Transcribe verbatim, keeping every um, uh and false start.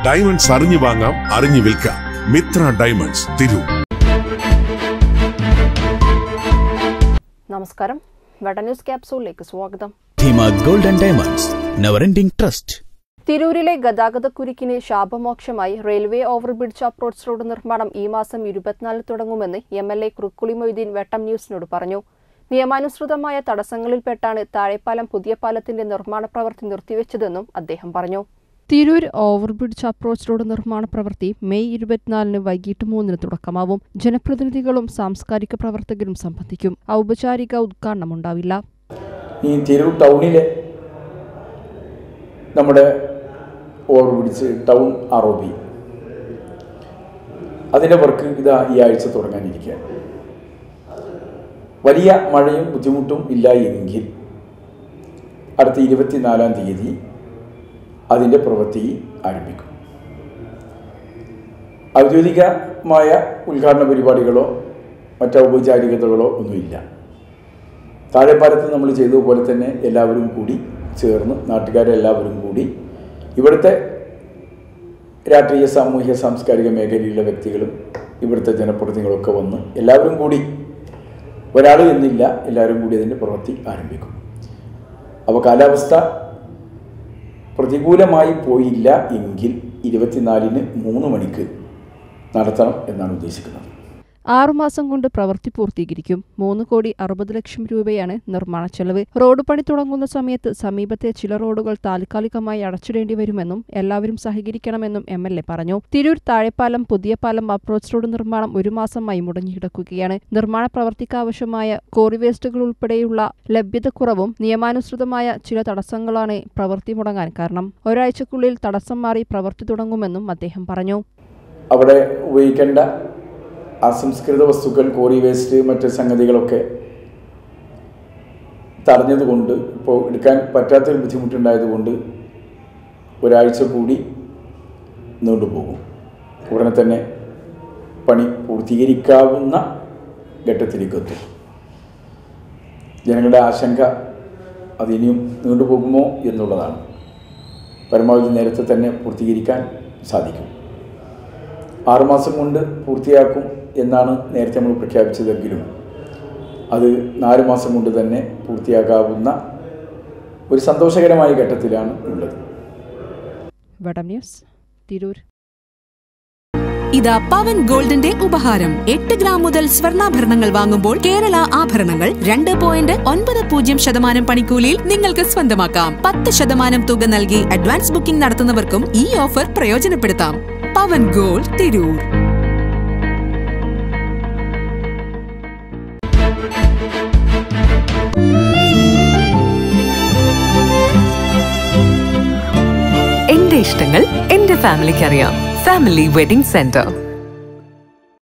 Diamonds അറിഞ്ഞു വാങ്ങാം, അറിഞ്ഞു വിൽക്കാം. മിത്ര ഡയമണ്ട്സ്, തിരൂർ. നമസ്കാരം, വട ന്യൂസ് ക്യാപ്സൂളിലേക്ക് സ്വാഗതം. Golden diamonds, never ending trust. തിരൂരിലെ ഗതാഗതക്കുരുക്കിന് ശാപമോക്ഷമായി റെയിൽവേ ഓവർബ്രിഡ്ജ് അപ്രോച്ച് റോഡ് നിർമ്മാണം ഈ മാസം ഇരുപത്തിനാലിന് തുടങ്ങുമെന്ന് M L A Kurukkoli Moideen Vettam ന്യൂസിനോട് പറഞ്ഞു. നിയമാനുസൃതമായ തടസ്സങ്ങളിൽപ്പെട്ടാണ് താഴെപ്പാലം പുതിയ പാലത്തിന്റെ നിർമ്മാണ പ്രവൃത്തി നിർത്തിവെച്ചതെന്നും അദ്ദേഹം പറഞ്ഞു. തിരൂർ ഓവർബ്രിഡ്ജ് അപ്രോച്ച് റോഡ് നിർമ്മാണ പ്രവൃത്തി മെയ് ഇരുപത്തിനാലിന് വൈകിട്ട് മൂന്നിന് തുടക്കമാവും. ജനപ്രതിനിധികളും സാംസ്കാരിക പ്രവർത്തകരും സംബന്ധിക്കും. ഔപചാരിക ഉദ്ഘാടനമുണ്ടാവില്ല. ഈ തിരൂർ ടൗണിലെ നമ്മുടെ overbridge town R O B അതിൻ്റെ വർക്ക് ഇതാ ഈ ആഴ്ച തുടങ്ങാനിരിക്കുക. വലിയ മഴയും ബുദ്ധിമുട്ടും ഇല്ല എങ്കിൽ അടുത്ത ഇരുപത്തിനാലാം തീയതി അതിൻ്റെ പ്രവൃത്തി ആരംഭിക്കും. ഔദ്യോഗികമായ ഉദ്ഘാടന പരിപാടികളോ മറ്റ് ഔപചാരികതകളോ ഒന്നുമില്ല. താഴെപ്പാലത്ത് നമ്മൾ ചെയ്തതുപോലെ തന്നെ എല്ലാവരും കൂടി ചേർന്ന്, നാട്ടുകാരെല്ലാവരും കൂടി, ഇവിടുത്തെ രാഷ്ട്രീയ സാമൂഹ്യ സാംസ്കാരിക മേഖലയിലുള്ള വ്യക്തികളും ഇവിടുത്തെ ജനപ്രതിനിധികളൊക്കെ വന്ന് എല്ലാവരും കൂടി, ഒരാൾ എന്നില്ല, എല്ലാവരും കൂടി അതിൻ്റെ പ്രവൃത്തി ആരംഭിക്കും. അപ്പോൾ കാലാവസ്ഥ പ്രതികൂലമായി പോയില്ല എങ്കിൽ ഇരുപത്തിനാലിന് മൂന്ന് മണിക്ക് നടത്തണം എന്നാണ് ഉദ്ദേശിക്കുന്നത്. ആറുമാസം കൊണ്ട് പ്രവൃത്തി പൂർത്തീകരിക്കും. മൂന്ന് കോടി അറുപത് ലക്ഷം രൂപയാണ് നിർമ്മാണ ചെലവ്. റോഡ് പണി തുടങ്ങുന്ന സമയത്ത് സമീപത്തെ ചില റോഡുകൾ താൽക്കാലികമായി അടച്ചിടേണ്ടി വരുമെന്നും എല്ലാവരും സഹകരിക്കണമെന്നും എം എൽ എ പറഞ്ഞു. തിരൂർ താഴെപ്പാലം പുതിയ പാലം അപ്രോച്ച് റോഡ് നിർമ്മാണം ഒരു മാസമായി മുടങ്ങിക്കിടക്കുകയാണ്. നിർമ്മാണ പ്രവൃത്തിക്കാവശ്യമായ കോറി വേസ്റ്റുകൾ ഉൾപ്പെടെയുള്ള ലഭ്യതക്കുറവും നിയമാനുസൃതമായ ചില തടസ്സങ്ങളാണ് പ്രവൃത്തി മുടങ്ങാൻ കാരണം. ഒരാഴ്ചക്കുള്ളിൽ തടസ്സം മാറി പ്രവൃത്തി തുടങ്ങുമെന്നും അദ്ദേഹം പറഞ്ഞു. അവിടെ ഉപയോഗിക്കേണ്ട അസംസ്കൃത വസ്തുക്കൾ, കോറി വേസ്റ്റ്, മറ്റ് സംഗതികളൊക്കെ തടഞ്ഞതുകൊണ്ട്, ഇപ്പോൾ എടുക്കാൻ പറ്റാത്തൊരു ബുദ്ധിമുട്ടുണ്ടായതുകൊണ്ട് ഒരാഴ്ച കൂടി നീണ്ടുപോകും. ഉടനെ തന്നെ പണി പൂർത്തീകരിക്കാവുന്ന ഘട്ടത്തിലേക്ക് എത്തും. ജനങ്ങളുടെ ആശങ്ക അതിനിയും നീണ്ടുപോകുമോ എന്നുള്ളതാണ്. പരമാവധി നേരത്തെ തന്നെ പൂർത്തീകരിക്കാൻ സാധിക്കും. ആറുമാസം കൊണ്ട് പൂർത്തിയാക്കും എന്നാണ് നേരത്തെ നമ്മൾ പ്രഖ്യാപിച്ചതെങ്കിലും അത് നാല് മാസം കൊണ്ട് തന്നെ പൂർത്തിയാക്കാവുന്ന ഒരു സന്തോഷകരമായ ഘട്ടത്തിലാണ് ഉള്ളത്. വടം ന്യൂസ്, തിരൂർ. ഇതാ പവൻ ഗോൾഡിന്റെ ഉപഹാരം. എട്ട് ഗ്രാം മുതൽ സ്വർണ്ണാഭരണങ്ങൾ വാങ്ങുമ്പോൾ കേരള ആഭരണങ്ങൾ രണ്ട് പോയിന്റ് ഒൻപത് പൂജ്യം ശതമാനം പണിക്കൂലിയിൽ നിങ്ങൾക്ക് സ്വന്തമാക്കാം. പത്ത് ശതമാനം തുക നൽകി അഡ്വാൻസ് ബുക്കിംഗ് നടത്തുന്നവർക്കും ഈ ഓഫർ പ്രയോജനപ്പെടുത്താം. പവൻ ഗോൾഡ്, തിരൂർ. എന്റെ ഇഷ്ടങ്ങൾ എന്റെ ഫാമിലിക്ക് അറിയാം. Family wedding centre.